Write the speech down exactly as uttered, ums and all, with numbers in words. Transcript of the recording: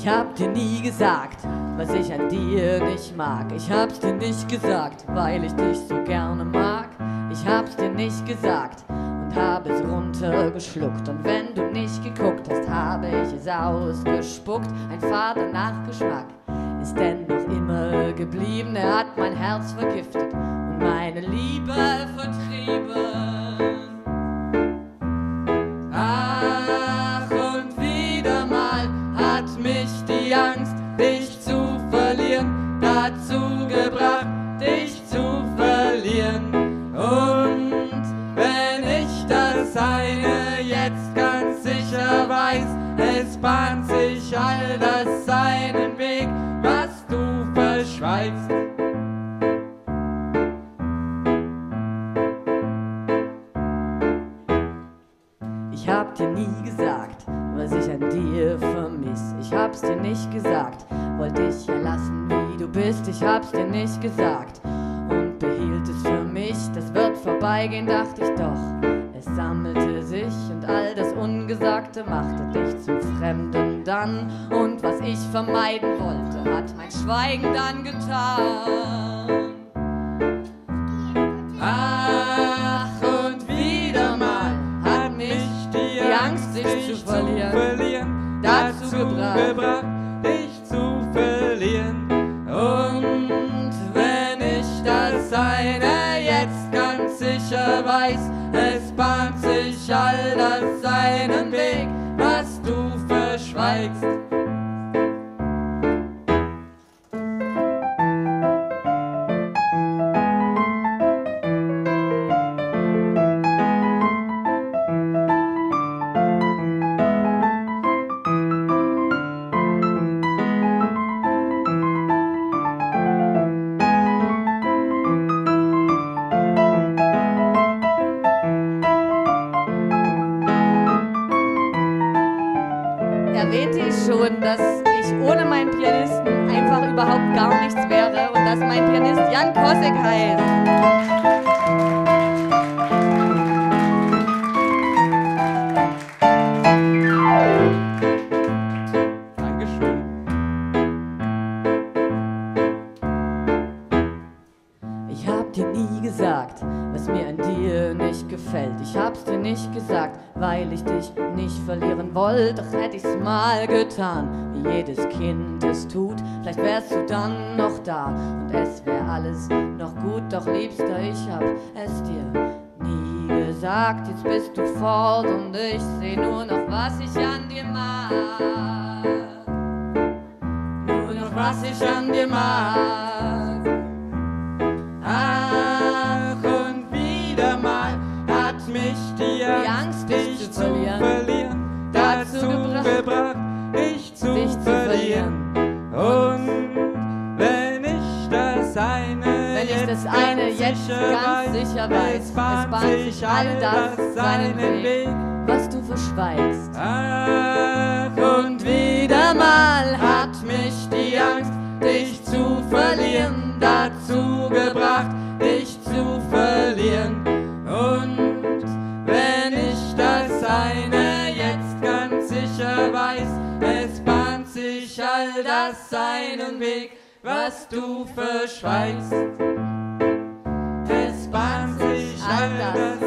Ich hab dir nie gesagt, was ich an dir nicht mag. Ich hab's dir nicht gesagt, weil ich dich so gerne mag. Ich hab's dir nicht gesagt und hab es runtergeschluckt. Und wenn du nicht geguckt hast, habe ich es ausgespuckt. Ein fader Nachgeschmack ist dennoch immer geblieben. Er hat mein Herz vergiftet und meine Liebe vertrieben. Ach, und wieder mal hat mich die Angst, dich zu verlieren, dazu gebracht, dich zu verlieren. Und wenn ich das eine jetzt ganz sicher weiß, es bahnt sich all das seinen Weg, was du verschweigst. Ich hab dir nie gesagt, was ich an dir vermiss. Ich hab's dir nicht gesagt, wollte dich erlassen, wie du bist. Ich hab's dir nicht gesagt und behielt es für mich. Das wird vorbeigehen, dachte ich doch. Es sammelte sich und all das Ungesagte machte dich zum Fremden dann. Und was ich vermeiden wollte, hat mein Schweigen dann getan. Ach, und wieder mal hat mich die Angst, dich zu verlieren, verlieren dazu gebracht, gebracht, dich zu verlieren. Und wenn ich das eine jetzt ganz sicher weiß, es bahnt sich all das seinen Weg, was du verschweigst. Erwähnte ich schon, dass ich ohne meinen Pianisten einfach überhaupt gar nichts wäre und dass mein Pianist Jan Kosek heißt. Dankeschön. Ich hab dir nie gesagt, was mir an dir nicht gefällt. Ich hab's dir nicht gesagt, weil ich dich nicht verlieren wollte. Doch hätt ich's mal getan, wie jedes Kind es tut. Vielleicht wärst du dann noch da und es wär alles noch gut. Doch Liebster, ich hab es dir nie gesagt. Jetzt bist du fort und ich seh nur noch, was ich an dir mag. Nur noch, was ich an dir mag. Ach, und wieder mal hat mich die Angst, dich, dich zu verlieren, verlieren dazu gebracht, gebracht dich, zu, dich zu verlieren. Und wenn ich das eine, wenn ich das eine jetzt ganz sicher weiß, es bahnt sich all das seinen Weg, was du verschweigst. Ach, und wieder mal hat mich die Angst, dich zu verlieren, dazu gebracht, dich zu verlieren. Und wenn ich das eine jetzt ganz sicher weiß, es bahnt sich all das seinen Weg, was du verschweigst. Es bahnt sich all das